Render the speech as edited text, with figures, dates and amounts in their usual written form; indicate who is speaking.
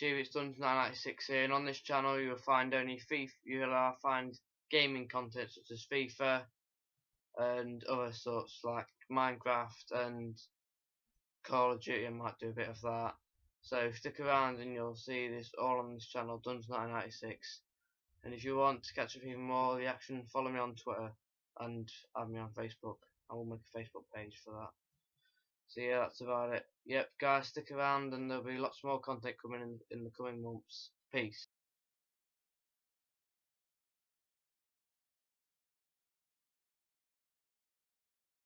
Speaker 1: YouTube, it's dunnz1996 here, and on this channel you'll find find gaming content such as FIFA and other sorts like Minecraft and Call of Duty. I might do a bit of that. So stick around and you'll see this all on this channel, dunnz1996. And if you want to catch up even more of the action, follow me on Twitter and add me on Facebook. I will make a Facebook page for that. So yeah, that's about it. Yep, guys, stick around and there'll be lots more content coming in the coming months. Peace.